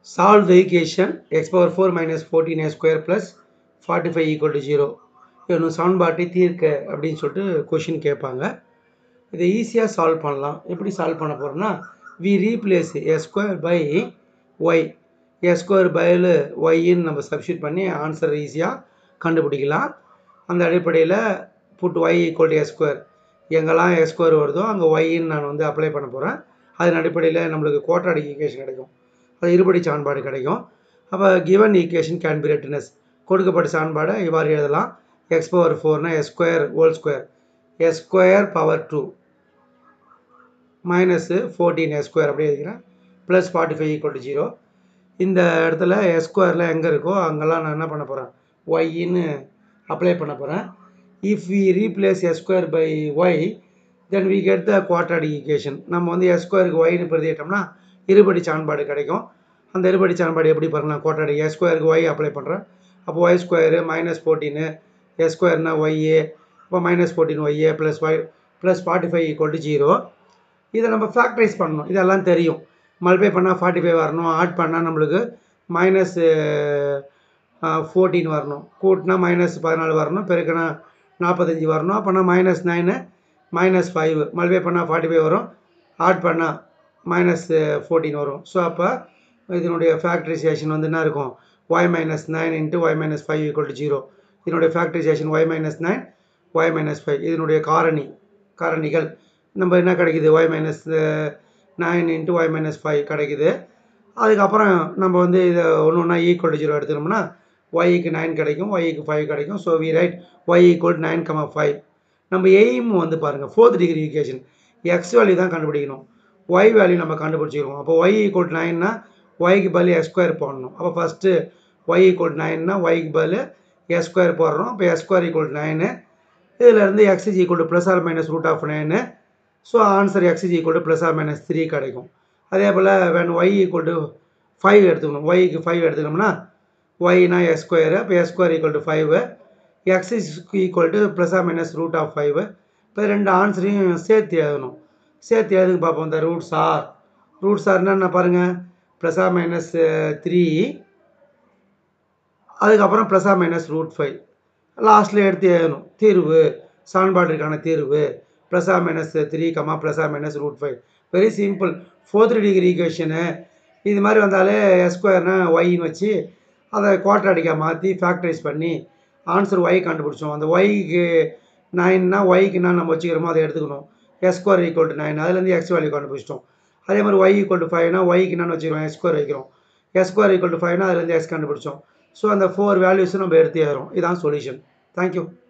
Solve the equation x power 4 minus 14a square plus 45 equal to 0. இன்னும் சமன்பாட்டை தீர்க்க அப்படின்னு சொல்லிட்டு கொஷின் கேட்பாங்க. இதை ஈஸியாக சால்வ் பண்ணலாம். எப்படி சால்வ் பண்ண போகிறோம்னா, we replace a square by y. a square by yன்னு நம்ம சப்ஸ்டியூட் பண்ணி ஆன்சர் ஈஸியாக கண்டுபிடிக்கலாம். அந்த அடிப்படையில் put y equal to a square. எங்கெல்லாம் a square வருதோ அங்கே yன்னு நான் வந்து அப்ளை பண்ண போகிறேன். அதன் அடிப்படையில் நம்மளுக்கு குவாட்ராடிக் ஈக்குவேஷன் கிடைக்கும். அது இருபடி சமன்பாடு கிடைக்கும். அப்போ given equation can be written as, கொடுக்கப்பட்ட சமன்பாடை இவ்வாறு எழுதலாம். எக்ஸ் பவர் 4னா x square whole square, x square power 2 minus 14 x square அப்படியே எழுதிக்கிறேன், ப்ளஸ் 45 ஈக்குவல் டு 0. இந்த இடத்துல எஸ் ஸ்கொயரில் எங்கே இருக்கோ அங்கெல்லாம் நான் என்ன பண்ண போகிறேன், ஒய்ன்னு அப்ளை பண்ண போகிறேன். If we replace x square by y then we get the quadratic equation. நம்ம வந்து எஸ் ஸ்கொயருக்கு ஒய்னு பிரதிட்டோம்னா இருபடி சமன்பாடு கிடைக்கும். அந்த இருபடி சமன்பாடு எப்படி பாருங்கள், குவாட்ராடிக் எஸ் ஸ்கொயருக்கு ஒய் அப்ளை பண்ணுறேன். அப்போ ஒய் ஸ்கொயரு மைனஸ் 14 எஸ் ஸ்கொயர்னா ஒய்ஏ, இப்போ minus 14 y plus y plus 45 equal to 0. இதை நம்ம ஃபேக்டரைஸ் பண்ணணும். இதெல்லாம் தெரியும். மல்டிப்ளை பண்ணால் 45 வரணும், ஆட் பண்ணால் நம்மளுக்கு மைனஸ் 14 வரணும், கூட்டினா மைனஸ் 14 வரணும், பெருக்கினா 45 வரணும். அப்போனா மைனஸ் 9 மைனஸ் 5, மல்டிப்ளை பண்ணால் 45 வரும், ஆட் பண்ணால் மைனஸ் 14 வரும். ஸோ அப்போ இதனுடைய ஃபேக்டரைசேஷன் வந்து என்ன இருக்கும், y minus 9 into y minus 5 equal to 0. இதனுடைய factorisation y minus 9 y minus 5. இதனுடைய காரணிகள் நம்ம என்ன கிடைக்குது, y minus 9 into y minus 5 கிடைக்குது. அதுக்கப்புறம் நம்ம வந்து இதை ஒன்று ஒன்றா ஈக்குவல் டு 0 எடுத்துனோம்னா yக்கு 9 கிடைக்கும், yக்கு 5 கிடைக்கும். So we write y equal 9,5. நம்ம எய்ம் வந்து பாருங்கள், 4th degree equation, X value தான் கண்டுபிடிக்கணும், y வேல்யூ நம்ம கண்டுபிடிச்சிருக்கோம். அப்போ y ஈக்குவல் 9னா yக்கு பதில் எஸ் ஸ்கொயர் போடணும். அப்போ ஃபஸ்ட்டு y ஈக்குவல் 9னா yக்கு பதில் எஸ் ஸ்கொயர் போடுறோம். இப்போ எஸ் ஸ்கொயர் ஈக்குவல் 9, இதிலேருந்து x is equal to plus or minus root of 9. So answer x is equal to plus or minus 3 கிடைக்கும். அதே போல் வேன் y ஈக்குவல் டு 5 எடுத்துக்கணும், yக்கு 5 எடுத்துக்கணும்னா yனா எஸ் ஸ்கொயரு, அப்போ x square equal to 5, x is equal to plus or minus root of 5. இப்போ ரெண்டு ஆன்சரையும் சேர்த்து எழுதணும். சேர்த்து எழுதுங்க பார்ப்போம். இந்த ரூட்ஸ் ஆர் என்ன பாருங்கள், ப்ளஸ் ஆர் மைனஸ் 3, அதுக்கப்புறம் ப்ளஸ் ஆர் மைனஸ் ரூட் 5. லாஸ்ட்டில் எடுத்து எழுதணும் தீர்வு, சமன்பாட்டிற்கான தீர்வு plus or minus 3 plus or minus root 5. Very simple. 4th degree equation இது மாதிரி வந்தாலே எஸ் ஸ்கொயர்னா ஒய்ன்னு வச்சு அதை குவாட்ராடிக்காக மாற்றி ஃபேக்டரைஸ் பண்ணி ஆன்சர் ஒய் கண்டுபிடிச்சோம். அந்த ஒய்க்கு 9னா ஒய்க்கு என்ன நம்ம வச்சுக்கிறோமோ அதை எடுத்துக்கணும். எஸ் ஸ்கொயர் ஈக்குவல் டு 9, அதுலேருந்து எக்ஸ் வேல்யூ கண்டுபிடிச்சிட்டோம். அதே மாதிரி y ஈக்குவல் டு 5னா ஒய்க்கு என்னென்னு வச்சுக்கிறோம், எஸ் ஸ்கொயர் வைக்கிறோம். எஸ் ஸ்கொயர் ஈக்குவல் டு 5னா அதுலேருந்து எக்ஸ் கண்டுபிடிச்சோம். ஸோ அந்த 4 வேல்யூஸும் நம்ம எடுத்து ஏறோம். இதான் சொல்யூஷன். தேங்க்யூ.